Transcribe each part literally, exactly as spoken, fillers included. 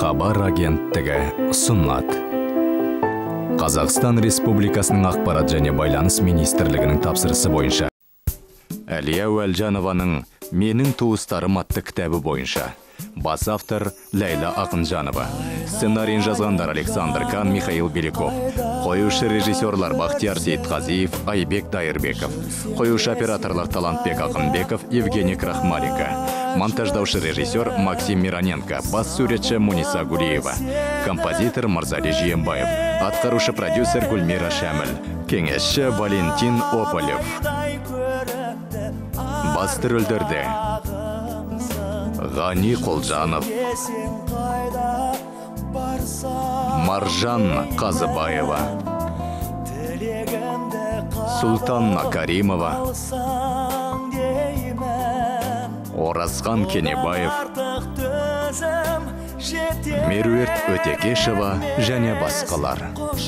Хабар агенттігі ұсынады. Қазақстан Республикасының ақпарат және байланыс министрлігінің тапсырысы бойынша Әлия Уәлжанованың «Менің туыстарым» атты кітабы бойынша бас автор Ләйла Ақынжанова, сценарийін жазғандар Александр Кан, Михаил Беляков, қоюшы режиссерлар Бахтияр Сейтқазиев, Айбек Дайырбеков, қоюшы операторлар Талантбек Ақынбеков, Евгений Крахмалика, монтаждаушы режиссер Максим Мироненко, бас суретші Муниса Гулиева, композитор Мырзали Жиенбаев, атқарушы продюсер Гүлмира Шәміл, кеңесші Валентин Ополев. Басты рөлдерде Ғани Қолжанов, Маржан Қазыбаева, Султанна Каримова, Оразхан Кенебаев, Меруерт Өтекешева және басқалар.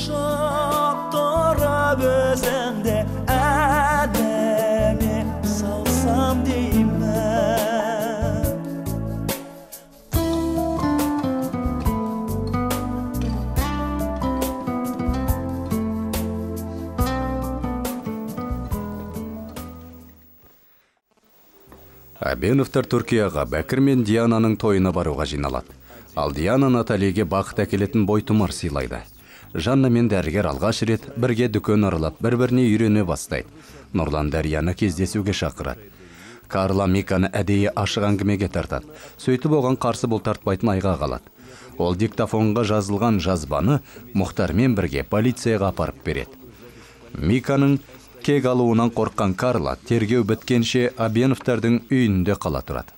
Әбеновтар Түркияға Бәкір мен Диананың тойына баруға жиналады. Ал Диана Наталиге бақыт әкелетін бойтұмар сыйлайды. Жанна мен дәрігер алғаш рет бірге дүкен аралап, бір-біріне үйрене бастайды. Нұрлан Дәрияны кездесуге шақырады. Карла Миканы әдейі ашық әңгімеге тартады. Сөйтіп оған қарсы бұл тартпайтын айға қалады. Ол диктофонға жазылған жазбаны Мұхтармен бірге полицияға апарып береді. Миканың кек алуынан қорққан Карла тергеу біткенше Әбеновтардың үйінде қала тұрады.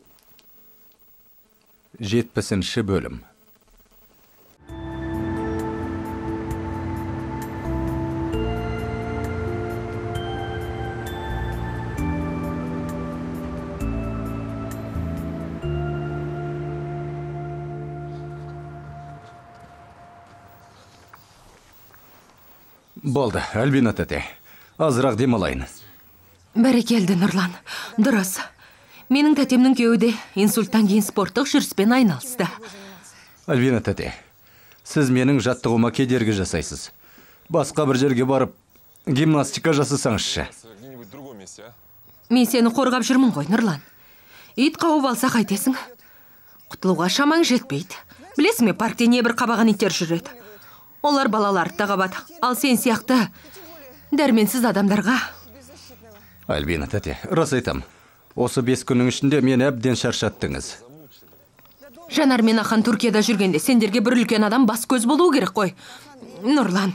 жетпісінші бөлім. Болды, Альбина тәте. Азырақ демалайын. Бәрекелді, Нұрлан. Дұрыс. Менің тәтемнің кеуде инсульттан кейін спорттық жүріспен айналысты. Альбина тәте, сіз менің жаттығуыма кедергі жасайсыз. Басқа бір жерге барып, гимнастика жасасаңызшы. Мен сені қорғап жүрмін ғой, Нұрлан. Ит қауып алса қайтесің? Құтылуға шамаң жетпейді. Білесің ме, паркте не бір қабаған иттер жүреді. Олар балаларды тағабады. Ал сен сияқты дәрменсіз адамдарға. Альбина тәте, рас айтам. Осы бес күннің ішінде мен әбден шаршаттыңыз. Жанар мен Ахан Түркияда жүргенде сендерге бір үлкен адам бас көз болуы керек қой. Нұрлан,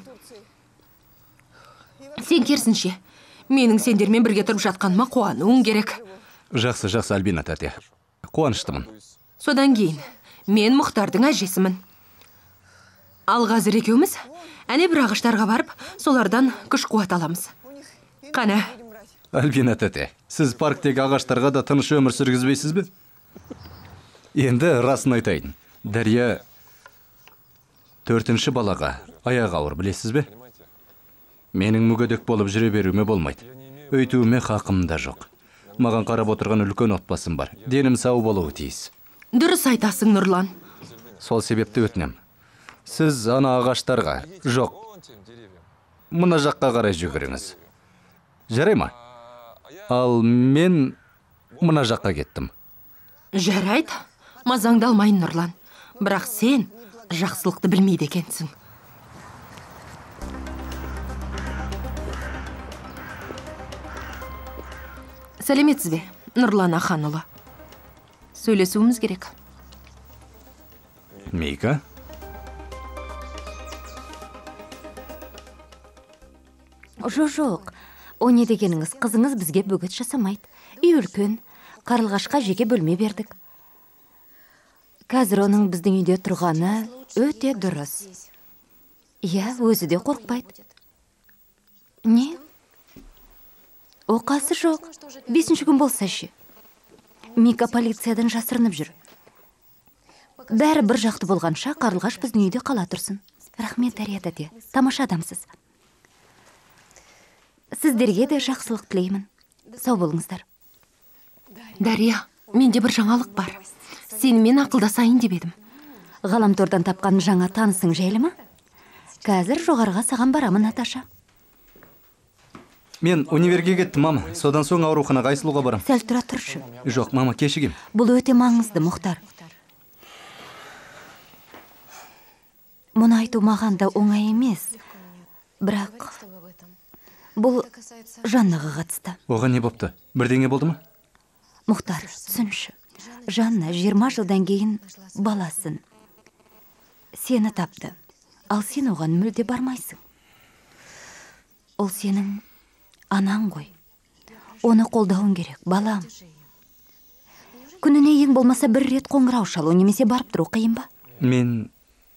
сен керісінше, менің сендермен бірге тұрып жатқаныма қуануың керек. Жақсы, жақсы, Альбина тәте. Қуаныштымын. Содан кейін, мен Мұхтардың әжесімін. Ал қазір екеуміз, әне бір ағаштарға барып, солардан күш қуат аламыз. Қана. Альбина тәте, сіз парктегі ағаштарға да тыныш өмір сүргізбейсіз бе? Енді расын айтайын. Дәрия төртінші балаға аяқ ауыр, білесіз бе? Менің мүгедек болып жүре беруіме болмайды. Өйтуіме хақым да жоқ. Маған қарап отырған үлкен отбасым бар. Денім сау болуы тиіс. Дұрыс айтасың, Нұрлан. Сол себепті өтінем. Сіз ана ағаштарға, жоқ, мына жаққа қарай жүгіріңіз. Жарай ма? Ал мен мына жаққа кеттім. Жарайды, мазаңды алмайын, Нұрлан. Бірақ сен жақсылықты білмейді екенсің. Сәлеметсіз бе, Нұрлан Аханұлы? Сөйлесуіміз керек. Мика? Жоқ-жоқ, о не дегеніңіз, қызыңыз бізге бөгет жасамайды. Үй үлкен, Қарлығашқа жеке бөлме бердік. Қазір оның біздің үйде тұрғаны өте дұрыс. Иә, өзі де қорқпайды. Не? Оқасы жоқ. Бесінші күн болса ше. Мика полициядан жасырынып жүр. Бәрі бір жақты болғанша Қарлығаш біздің үйде қала тұрсын. Рахмет, Дәрия тәте, тамаша адамсыз. Сіздерге де жақсылық тілеймін. Сау болыңыздар. Дәрия, менде бір жаңалық бар. Сенімен ақылдасайын деп едім. ғаламтордан тапқан жаңа танысың жайлы ма? Қазір жоғарыға саған барамын, Наташа. Мен универге кеттім, мама. Содан соң ауруханаға Айсұлуға барам. Сәл тұра тұршы. Жоқ, мама, кешігем. Бұл өте маңызды, Мұхтар. Мұны айту маған да оңай емес. Бірақ бұл Жаннаға қатысты. Оған не бопты? Бірдеңе болды ма? Мұхтар, түсінші. Жанна жиырма жылдан кейін баласын. Сені тапты. Ал сен оған мүлде бармайсың. Ол сенің анаң ғой. Оны қолдауың керек, балам. Күніне ең болмаса бір рет қоңырау шалу немесе барып тұру қиын ба? Мен...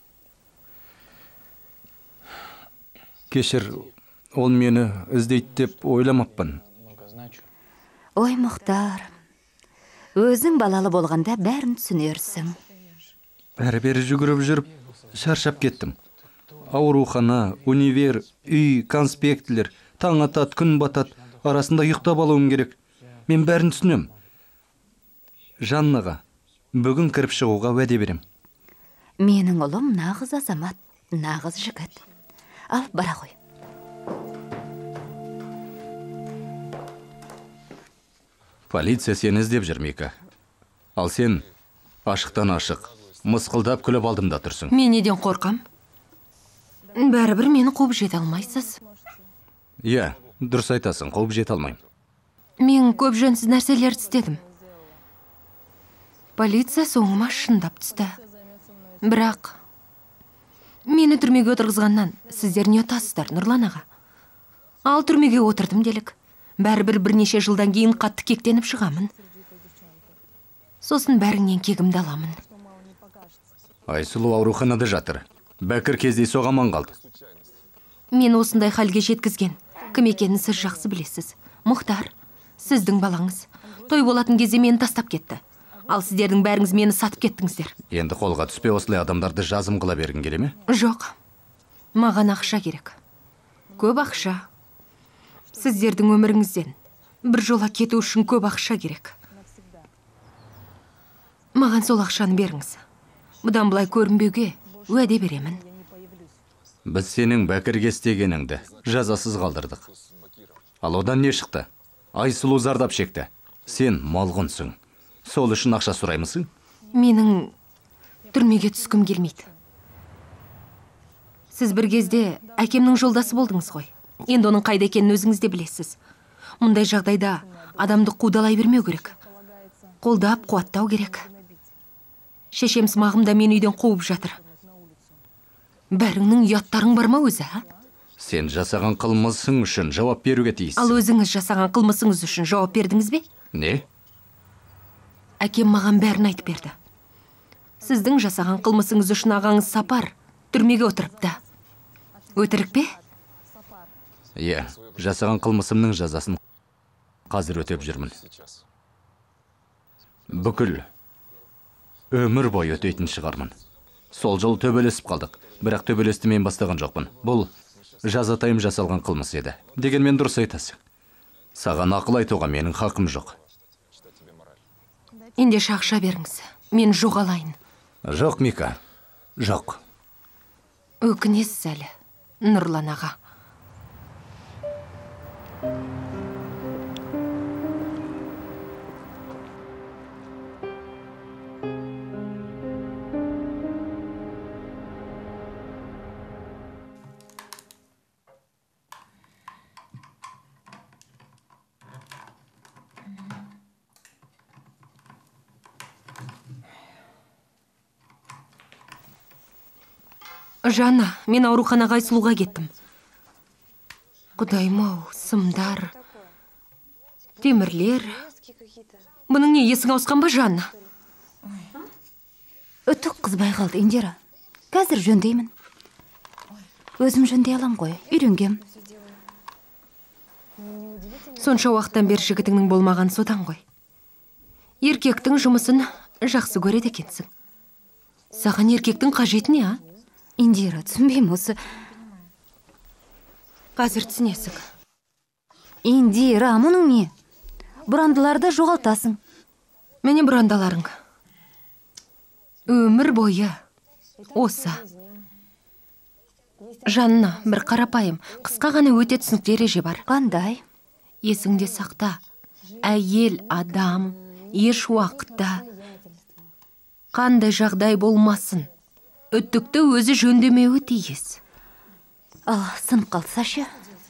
Кешір, ол мені іздейді деп ойламаппын. Ой, Мұхтар, өзің балалы болғанда бәрін түсінерсің. Әрі-бері жүгіріп жүріп, шаршап кеттім. Аурухана, универ, үй, конспектілер, таң атат, күн батат, арасында ұйықтап алуым керек. Мен бәрін түсінем. Жаннаға бүгін кіріп шығуға уәде берем. Менің ұлым нағыз азамат, нағыз жігіт. Ал, бара ғой. Полиция сені іздеп жүр, Мика. Ал сен ашықтан ашық, мысқылдап күліп алдымда тұрсың. Мен неден қорқам? Бәрібір мені қуып жете алмайсыз. Иә, дұрыс айтасың, қуып жете алмайым. Мен көп жөнсіз нәрселер істедім. Полиция соңыма шындап түсті. Бірақ мені түрмеге отырғызғаннан сіздер не отасыздар, Нұрлан аға? Ал түрмеге отырдым делік. Бәрібір бірнеше жылдан кейін қатты кектеніп шығамын. Сосын бәріңнен кегімді аламын. Айсұлу ауруханада жатыр. Бәкір кездей соғаман қалды. Мен осындай халге жеткізген. Кім екенін сіз жақсы білесіз. Мұхтар, сіздің балаңыз. Той болатын кезде мені тастап кетті. Ал сіздердің бәріңіз мені сатып кеттіңіздер. Енді қолға түспе осылай адамдарды жазым қыла бергін келе ме? Жоқ. Маған ақша керек. Көп ақша. Сіздердің өміріңізден бір жола кету үшін көп ақша керек. Маған сол ақшаны беріңіз. Бұдан бұлай көрінбеуге уәде беремін. Біз сенің Бәкірге істегеніңді жазасыз қалдырдық. Ал одан не шықты? Айсұлу зардап шекті. Сен малғынсың. Сол үшін ақша сұраймысың? Менің түрмеге түскім келмейді. Сіз бір кезде әкемнің жолдасы болдыңыз ғой. Енді оның қайда екенін өзіңіз де білесіз. Мұндай жағдайда адамды қудалай бермеу керек. Қолдап, қуаттау керек. Шешем сымағымда мен үйден қуып жатыр. Бәріңнің ұяттарың бар ма өзі, а? Сен жасаған қылмысың үшін жауап беруге тиіссің. Ал өзіңіз жасаған қылмысыңыз үшін жауап бердіңіз бе? Не? Әкем маған бәрін айтып берді. Сіздің жасаған қылмысыңыз үшін ағаңыз Сапар түрмеге отырыпты. Өтірік пе? Иә, жасаған қылмысымның жазасын қазір өтеп жүрмін. Бүкіл өмір бойы өтейтін шығармын. Сол жыл төбелесіп қалдық, бірақ төбелесті мен бастаған жоқпын. Бұл жазатайым жасалған қылмыс еді. Дегенмен дұрыс айтасың. Саған ақыл айтуға менің хақым жоқ. Ендеше ақша беріңіз. Мен жоғалайын. Жоқ, Мика, жоқ. Өкінесіз әлі, Нұрлан аға. Жанна, мен ауруханаға Айсұлуға кеттім. Құдайым-ау, сымдар, темірлер. Бұның не, есің ауысқан ба, Жанна? Үтік қызбай қалды, Индира. Қазір жөндеймін. Өзім жөндей алам ғой, үйренгем. Сонша уақыттан бері жігітіңнің болмаған содан ғой. Еркектің жұмысын жақсы көреді екенсің. Саған еркектің қажеті не, а? Индира, түсінбеймін осы. Қазір түсінесің. Индира, мұның не? Бұрандыларды жоғалтасың. Мені бұрандаларың. Өмір бойы осы. Жанна, бір қарапайым, қысқа ғана өте түсінікті ереже бар. Қандай? Есіңде сақта. Әйел адам еш уақытта қандай жағдай болмасын, үттікті өзі жөндемеуі тиіс. Ал сынып қалса ше?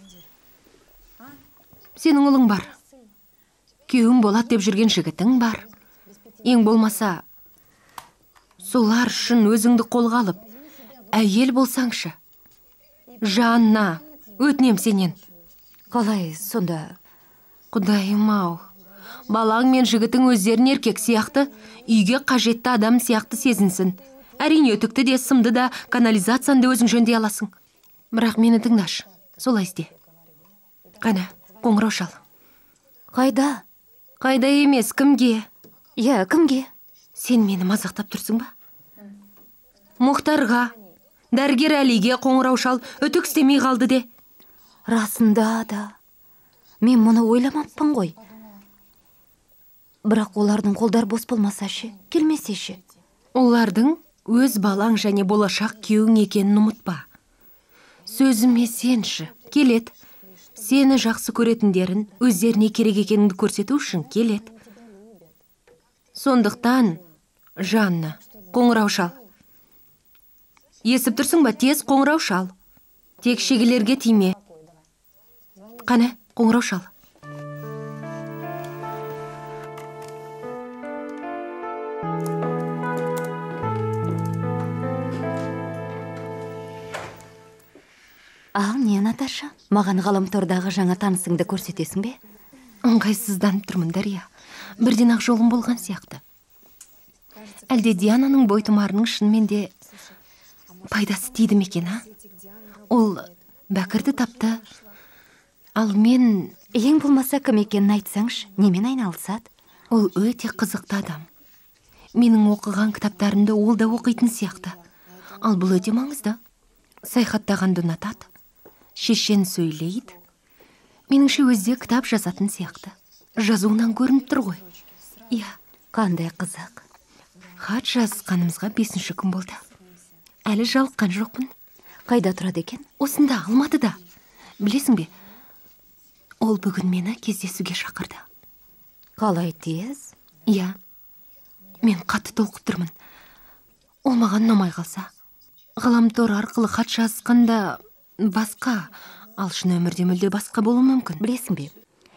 Сенің ұлың бар. Күйеуің болады деп жүрген жігітің бар. Ең болмаса, солар үшін өзіңді қолға алып, әйел болсаңшы. Жанна, өтінем сенен. Қалай сонда? Құдайым-ау, балаң мен жігітің өздерін еркек сияқты, үйге қажетті адам сияқты сезінсін. Әрине өтікті де, сымды да, канализацияны да өзің жөндей аласың. Бірақ мені тыңдашы, солай істе. Қана, қоңырау шал. Қайда? Қайда емес, кімге? Иә, кімге? Сен мені мазақтап тұрсың ба? Мұхтарға, дәрігер Әлиге қоңырау шал, үтік істемей қалды де. Расында да. Мен мұны ойламаппын ғой. Бірақ олардың қолдар бос болмаса ше, келмесе ше. Олардың өз балаң және болашақ күйеуің екенін ұмытпа. Сөзіме сенші, келет. Сені жақсы көретіндерін, өздеріне керек екеніңді көрсету үшін келет. Сондықтан, Жанна, қоңырау шал. Есіп тұрсың ба, тез қоңырау шал. Тек шегелерге тиме. Қане, қоңырау шал. Ал не, Наташа? Маған ғаламтордағы жаңа танысыңды көрсетесің бе? Ыңғайсызданып тұрмын, Дария. Бірден ақ жолым болған сияқты. Әлде Диананың бойтұмарының шынымен де пайдасы тиді ме екен, а? Ол Бәкірді тапты. Ал мен... Ең болмаса кім екенін айтсаңшы, немен айналысады? Ол өте қызықты адам. Менің оқыған кітаптарымды ол да оқитын сияқты. Ал бұл өте маңызды. Саяхаттағанды ұнатады. Шешен сөйлейді. Меніңше өзде кітап жазатын сияқты. Жазуынан көрініп тұр ғой. Иә. Қандай қызық. Хат жазғанымызға бесінші күн болды. Әлі жалыққан жоқпын. Қайда тұрады екен? Осында, Алматыда. Білесің бе? Ол бүгін мені кездесуге шақырды. Қалай тез? Иә. Мен қатты толқып тұрмын. Ол маған ұнамай қалса. Ғаламтор арқылы хат жазғанда басқа, ал шын өмірде мүлде басқа болуы мүмкін. Білесің бе?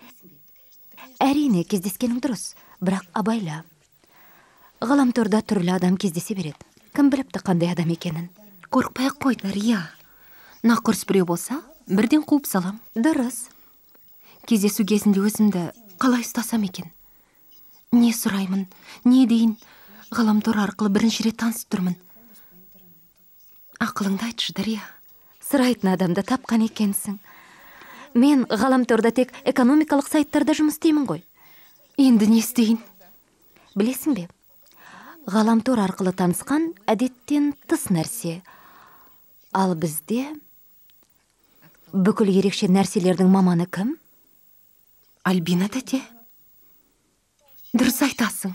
Әрине кездескенің дұрыс, бірақ абайла. Ғаламторда түрлі адам кездесе береді. Кім біліпті қандай адам екенін? Қорықпай-ақ қой, Дария. Нақұрыс біреу болса, бірден қуып салам. Дұрыс. Кездесу кезінде өзімді қалай ұстасам екен? Не сұраймын, не дейін? Ғаламтор арқылы бірінші рет танысып тұрмын. Ақылыңды айтшы, Дария. Сұрайтын адамды тапқан екенсің. Мен ғаламторда тек экономикалық сайттарда жұмыс істеймін ғой. Енді не істейін? Білесің бе? Ғаламтор арқылы танысқан әдеттен тыс нәрсе. Ал бізде бүкіл ерекше нәрселердің маманы кім? Альбина тәте. Дұрыс айтасың.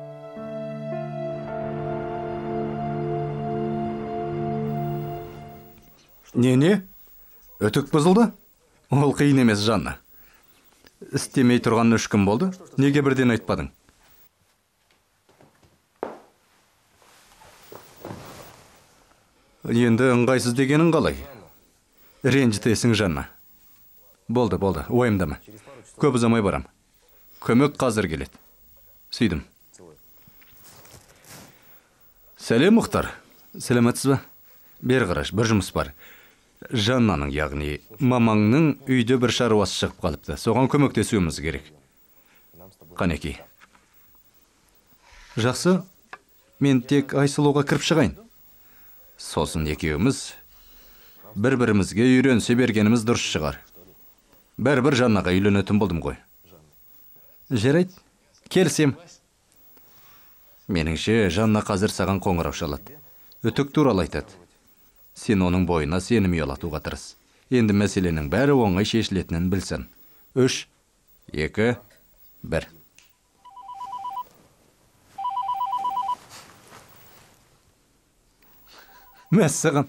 Не-не? Өтік бұзылды? Ол қиын емес, Жанна. Істемей тұрған үш күн болды. Неге бірден айтпадың? Енді ыңғайсыз дегенің қалай? Ренжітесің, Жанна. Болды, болды, ойымдама. Көп ұзамай барам. Көмек қазір келеді. Сүйдім. Сәлем, Мұхтар. Сәлеметсіз ба? Бер қараш, бір жұмыс бар. Жаннаның, яғни мамаңның үйде бір шаруасы шығып қалыпты. Соған көмектесуіміз керек. Қанеки. Жақсы, мен тек Айсұлуға кіріп шығайын. Сосын екеуміз бір-бірімізге үйренсе бергеніміз дұрыс шығар. Бәрібір Жаннаға үйленетін болдым ғой. Жарайды, келсем. Меніңше Жанна қазір саған қоңырау шалады. Үтік туралы айтады. Сен оның бойына сенім ұялатуға тырыс. Енді мәселенің бәрі оңай шешілетінін білсін. Үш, екі, бір. мәссаған.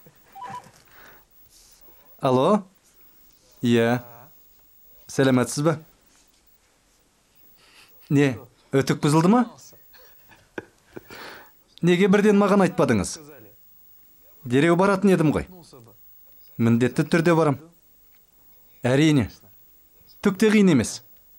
Алло? Иә. Сәлеметсіз бе? Не, өтік бұзылды ма? Неге бірден маған айтпадыңыз? Дереу баратын едім ғой. Міндетті түрде барам. Әрине. Түк те қиын емес.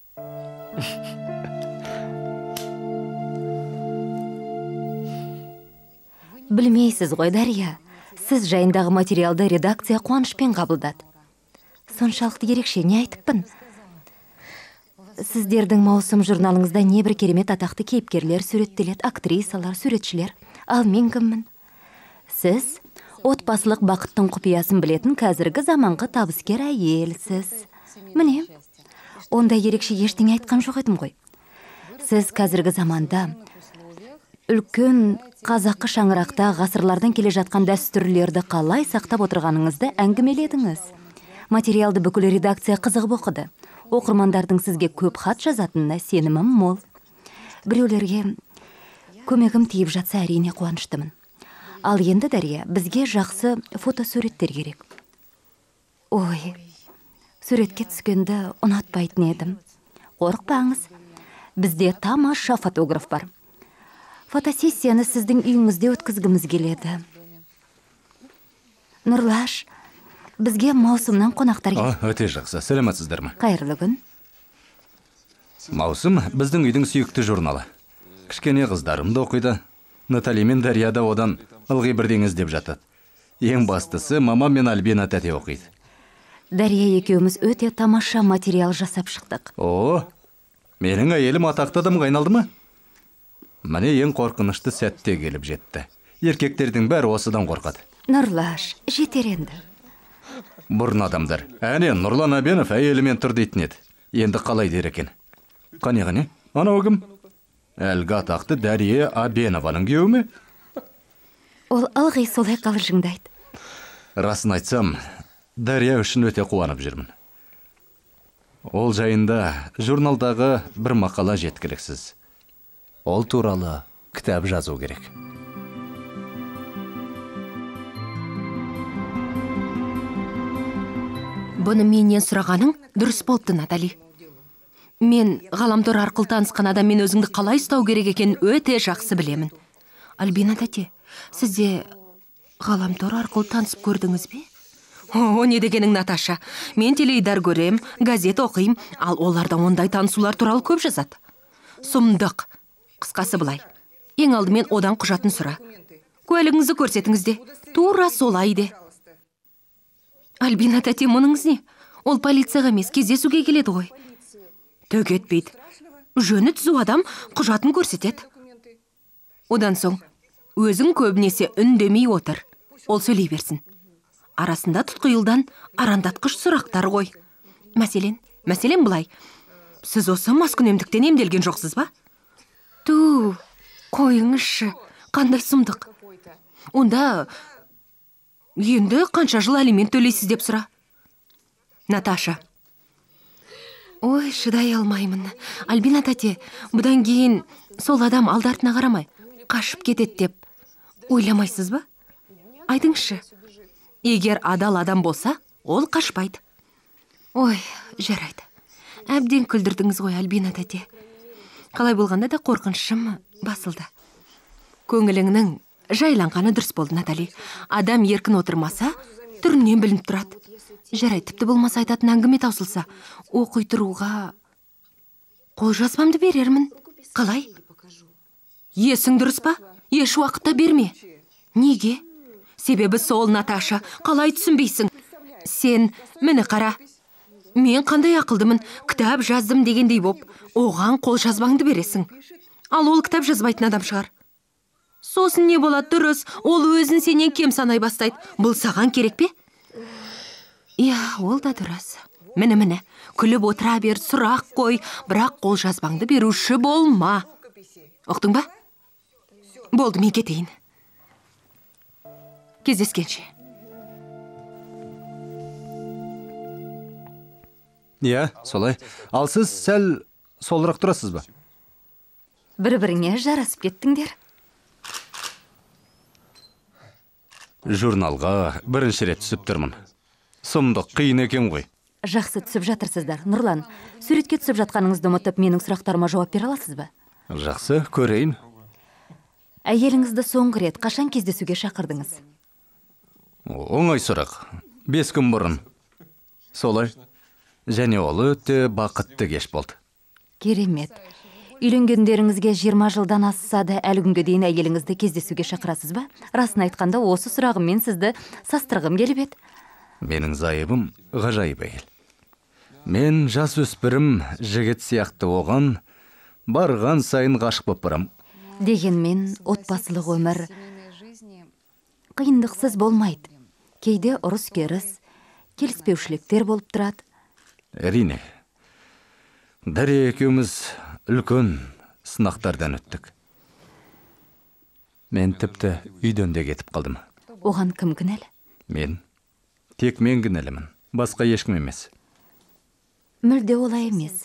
Білмейсіз ғой, Дария. Сіз жайындағы материалды редакция қуанышпен қабылдады. Соншалықты ерекше не айтыппын? Сіздердің маусым журналыңызда небір керемет атақты кейіпкерлер суреттеледі, актрисалар, суретшілер. Ал мен кіммін? Сіз отбасылық бақыттың құпиясын білетін қазіргі заманғы табыскер әйелсіз. Міне, онда ерекше ештеңе айтқан жоқ едім ғой. Сіз қазіргі заманда үлкен қазақы шаңырақта ғасырлардан келе жатқан дәстүрлерді қалай сақтап отырғаныңызды әңгімеледіңіз. Материалды бүкіл редакция қызығып оқыды. Оқырмандардың сізге көп хат жазатынына сенімім мол. Біреулерге көмегім тиіп жатса әрине қуаныштымын. Ал енді, Дария, бізге жақсы фотосуреттер керек. Ой, суретке түскенді ұнатпайтын едім. Қорықпаңыз, бізде тамаша фотограф бар. Фотосессияны сіздің үйіңізде өткізгіміз келеді. Нұрлаш, бізге маусымнан қонақтар келді. Өте жақсы, сәлеметсіздер ме? Қайырлы күн. Маусым біздің үйдің сүйікті журналы. Кішкене қыздарым да оқиды. Натали мен Дария да одан ылғи бірдеңіз деп жатады. Ең бастысы мамам мен Альбина тәте оқиды. Дария екеуміз өте тамаша материал жасап шықтық. О, менің әйелім атақты адамға айналды ма? Міне ең қорқынышты сәтте келіп жетті. Еркектердің бәрі осыдан қорқады. Нұрлаш, жетер енді. Бұрын адамдар, әне Нұрлан Әбенов әйелімен тұр дейтін еді. Енді қалай дер екен? Қане, қане, анау кім? Әлгі атақты Дария Әбенованың күйеуі ме? Ол ылғи солай қалжыңдайды. Расын айтсам, Дария үшін өте қуанып жүрмін. Ол жайында журналдағы бір мақала жеткіліксіз. Ол туралы кітап жазу керек. Бұны менен сұрағаның дұрыс болыпты, Натали. Мен ғаламтор арқылы танысқан адаммен өзіңді қалай ұстау керек екенін өте жақсы білемін. Альбина тәте, сізде ғаламтор арқылы танысып көрдіңіз бе? О, не дегенің, Наташа? Мен теледидар көрем, газет оқимын, ал оларда ондай танысулар туралы көп жазады. Сұмдық. Қысқасы былай. Ең алдымен одан құжатын сұра. Куәлігіңізді көрсетіңіз де. Тура солай де. Альбина тәте, мұныңыз не? Ол полицияға емес, кездесуге келеді ғой. Төк етпейді. Жөні түзу адам құжатын көрсетеді. Одан соң, өзің көбінесе үндемей отыр. Ол сөйлей берсін. Арасында тұтқиылдан арандатқыш сұрақтар ғой. Мәселен, мәселен былай. Сіз осы маскүнемдіктен емделген жоқсыз ба? Ту, қойыңызшы, қандай сұмдық. Онда енді қанша жыл алимент төлейсіз деп сұра. Наташа. Ой, шыдай алмаймын. Альбина тәте, бұдан кейін сол адам алдартына қарамай, қашып кетеді деп ойламайсыз ба? Айтыңызшы. Егер адал адам болса, ол қашпайды. Ой, жарайды. Әбден күлдірдіңіз ғой, Альбина тәте. Қалай болғанда да қорқынышым басылды. Көңіліңнің жайланғаны дұрыс болды, Натали. Адам еркін отырмаса, түрінен білініп тұрады. Жарай, тіпті болмаса айтатын әңгіме таусылса, оқи тұруға қол жазбамды берермін. Қалай? Есің дұрыс па? Еш уақытта берме. Неге? Себебі сол, Наташа, қалай түсінбейсің? Сен, мені қара. Мен қандай ақылдымын, кітап жаздым дегендей боп, оған қол жазбаңды бересің. Ал ол кітап жазбайтын адам шығар. Сосын не болады, дұрыс, ол өзін сенен кем санай бастайды. Бұл саған керек пе? Иә, ол да дұрыс. Міне-міне, күліп отыра бер, сұрақ қой, бірақ қол жазбаңды беруші болма. Ұқтың ба? Болды, мен кетейін. Кездескенше. Иә, солай. Ал сіз сәл солырақ тұрасыз ба? Бір-біріңе жарасып кеттіңдер. Журналға бірінші рет түсіп тұрмын. Сұмдық қиын екен ғой. Жақсы түсіп жатырсыздар. Нұрлан, суретке түсіп жатқаныңызды ұмытып, менің сұрақтарыма жауап бере аласыз ба? Жақсы, көрейін. Әйеліңізді соңғы рет қашан кездесуге шақырдыңыз? Оңай сұрақ. Бес күн бұрын. Солай. Және ол өте бақытты кеш болды. Керемет. Үйленгендеріңізге жиырма жылдан асса да әлі күнге дейін әйеліңізді кездесуге шақырасыз ба? Расын айтқанда, осы сұрағыммен сізді састырғым келіп еді. Менің зайыбым ғажайып әйел. Мен жас өспірім жігіт сияқты оған барған сайын ғашық боп барам. Дегенмен, отбасылық өмір қиындықсыз болмайды. Кейде ұрыс керіс, келіспеушіліктер болып тұрады. Әрине. Дария екеуміз үлкен сынақтардан өттік. Мен тіпті үйден де кетіп қалдым. Оған кім кінәлі? Мен. Тек мен кінәлімін. Басқа ешкім емес. Мүлде олай емес.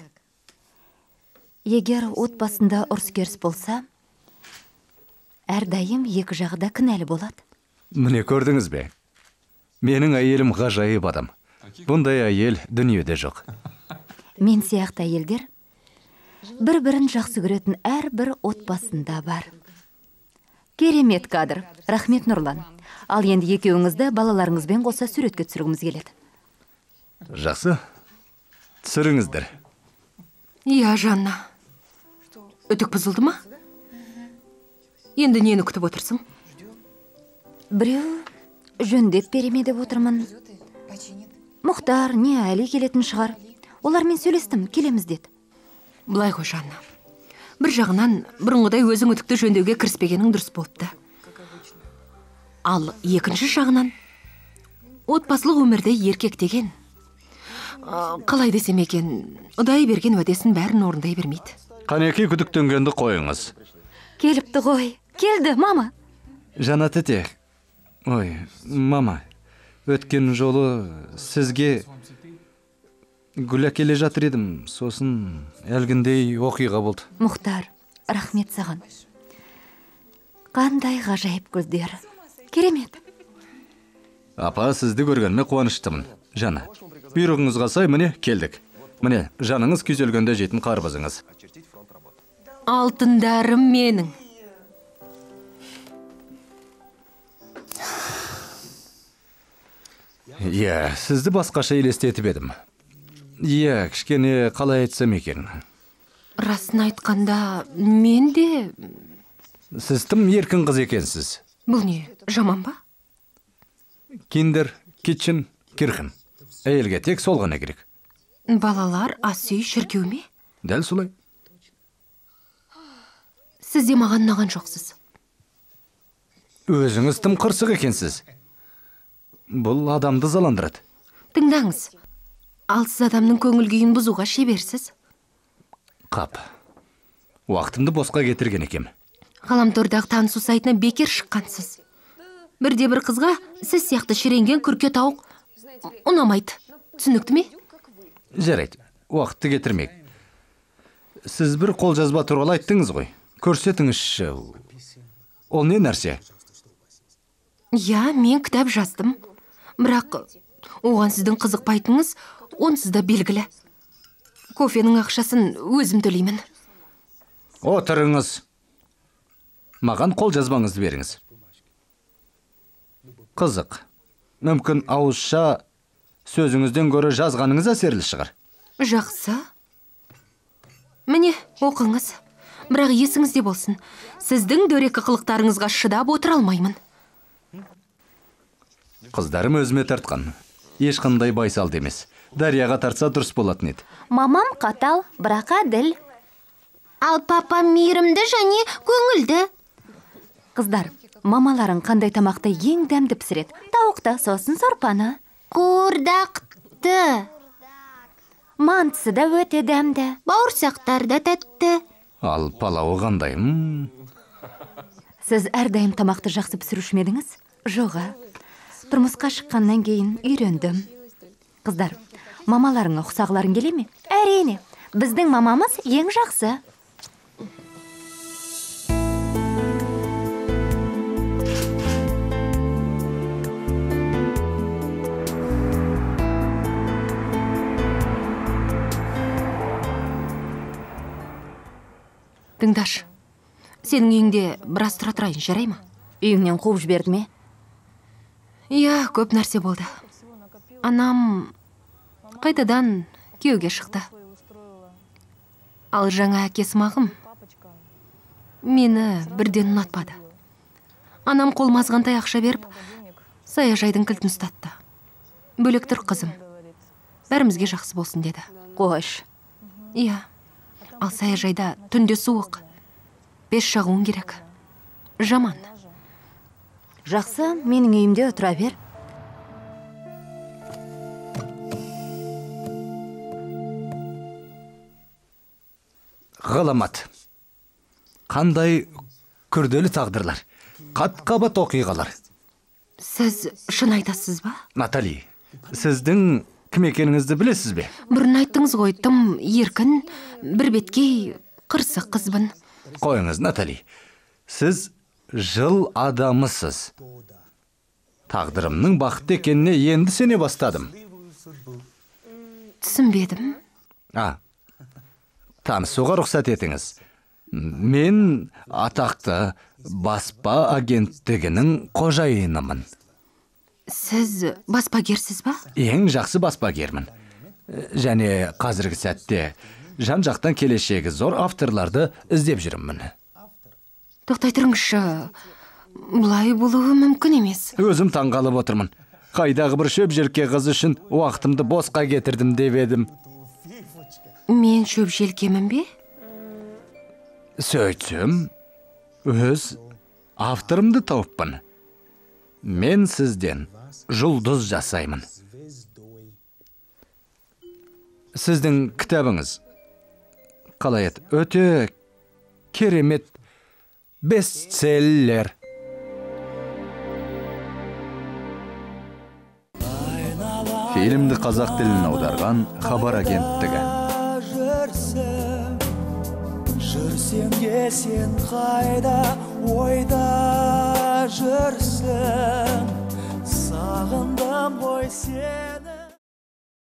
Егер отбасында ұрыс керіс болса, әрдайым екі жағы да кінәлі болады. Міне көрдіңіз бе? Менің әйелім ғажайып адам. Бұндай әйел дүниеде жоқ. Мен сияқты әйелдер бір-бірін жақсы көретін әрбір отбасында бар. Керемет кадр. Рахмет, Нұрлан. Ал енді екеуіңізді балаларыңызбен қоса суретке түсіргіміз келеді. Жақсы. Түсіріңіздер. Иә, Жанна. Үтік бұзылды ма? Енді нені күтіп отырсың? Біреу жөндеп береме деп отырмын. Мұхтар не әлі келетін шығар. Олармен сөйлестім, келеміз деді. Бұлай ғой, Жанна. Бір жағынан бұрынғыдай өзің үтікті жөндеуге кіріспегенің дұрыс болыпты. Ал екінші жағынан отбасылық өмірде еркек деген қалай десем екен, ұдай берген уәдесін бәрін орындай бермейді. Қанеки күдіктенгенді қойыңыз. Келіпті ғой. Келді, мама. Жана тете. Ой, мама. Өткен жолы сізге гүл әкеле жатыр едім. Сосын әлгіндей оқиға болды. Мұхтар, рахмет саған. Қандай ғажайып гүлдер. Керемет. Апа, сізді көргеніме қуаныштымын. Жана, бұйрығыңызға сай міне келдік. Міне, жаныңыз күйзелгенде жейтін қарбызыңыз. Алтындарым менің. Иә, сізді басқаша елестетіп едім. Иә, кішкене қалай айтсам екен. Расын айтқанда, мен де... Сіз тым еркін қыз екенсіз. Бұл не, жаман ба? Киндер, китчен, кирхен. Әйелге тек сол ғана керек. Балалар ас үй шіркеу ме? Дәл солай. Сіз де маған ұнаған жоқсыз. Өзіңіз тым қырсық екенсіз. Бұл адамды заландырады. Тыңдаңыз. Ал сіз адамның көңіл күйін бұзуға шеберсіз. Қап. Уақытымды босқа кетірген екем. Ғаламтордағы танысу сайтына бекер шыққансыз. Бірде бір қызға сіз сияқты шіренген күрке тауық ұнамайды. Түсінікті ме? Жарайды, уақытты кетірмек. Сіз бір қолжазба туралы айттыңыз ғой. Көрсетіңізші. Ол не нәрсе? Я, мен кітап жаздым. Бірақ оған сіздің қызықпайтыныңыз онсыз да белгілі. Кофенің ақшасын өзім төлеймін. Отырыңыз. Маған қол жазбаңызды беріңіз. Қызық. Мүмкін ауызша сөзіңізден көрі жазғаныңыз әсерлі шығар. Жақсы. Міне, оқыңыз. Бірақ есіңізде болсын. Сіздің дөрекі қылықтарыңызға шыдап отыра алмаймын. Қыздарым өзіме тартқан. Ешқандай байсалды емес. Дарияға тартса дұрыс болатын еді. Мамам қатал, бірақ әділ. Ал папам мейірімді және көңілді. Қыздар, мамаларың қандай тамақты ең дәмді пісіреді? Тауықты, сосын сорпаны. Қуырдақты. Мантысы да өте дәмді. Бауырсақтар да тәтті. Ал палауы қандай? М? Сіз әрдайым тамақты жақсы пісіруші ме едіңіз? Жоға. Тұрмысқа шыққаннан кейін үйрендім. Қыздар, мамаларыңа ұқсағыларың келе ме? Әрине, біздің мамамыз ең жақсы. Тыңдаш, сенің үйіңде біраз тұра тұрайын, жарай ма? Үйіңнен қуып жіберді ме? Иә, көп нәрсе болды. Анам қайтадан күйеуге шықты. Ал жаңа әкесі Мағым мені бірден ұнатпады. Анам қолыма азғантай ақша беріп, саяжайдың кілтін ұстатты. Бөлек тұр қызым, бәрімізге жақсы болсын деді. Қош. Иә, ал саяжайда түнде суық, бес жағуын керек. Жаман. Жақсы, менің үйімде отыра бер. Ғаламат. Қандай күрделі тағдырлар, қат-қабат оқиғалар. Сіз шын айтасыз ба? Натали, сіздің кім екеніңізді білесіз бе? Бұрын айттыңыз ғой, тым еркін, бір беткей, қырсық қызбын. Қойыңыз, Натали, сіз жыл адамысыз. Тағдырымның бақытты екеніне енді сене бастадым. Түсінбедім. А, танысуға рұқсат етіңіз. Мен атақты баспа агенттігінің қожайынымын. Сіз баспагерсіз ба? Ең жақсы баспагермін. Және қазіргі сәтте жан жақтан келешегі зор авторларды іздеп жүрмін. Тоқтай тұрыңызшы, бұлай болуы мүмкін емес. Өзім таңғалып отырмын. Қайдағы бір шөп жерке қыз үшін уақытымды босқа кетірдім деп едім. Мен шөп желкемін бе? Сөйтсем, өз авторымды тауыппын. Мен сізден жұлдыз жасаймын. Сіздің кітабыңыз қалай еді? Өте керемет бестселлер. Фильмді қазақ тіліне аударған Хабар агенттігі. Жүрсем де сен қайда, ойда жүрсің, сағындым ғой сені.